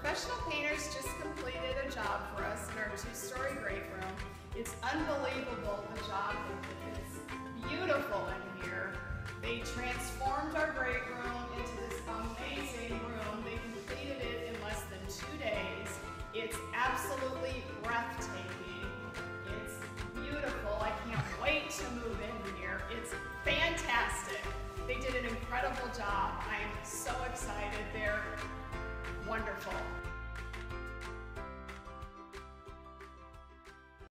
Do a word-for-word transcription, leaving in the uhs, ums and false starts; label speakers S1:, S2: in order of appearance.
S1: professional painters just completed a job for us in our two-story great room. It's unbelievable the job they did. It's beautiful in here. They transformed our great room into this amazing room. They completed it in less than two days. It's absolutely breathtaking. It's beautiful. I can't wait to move in here. It's fantastic. They did an incredible job. I am so excited. They're wonderful.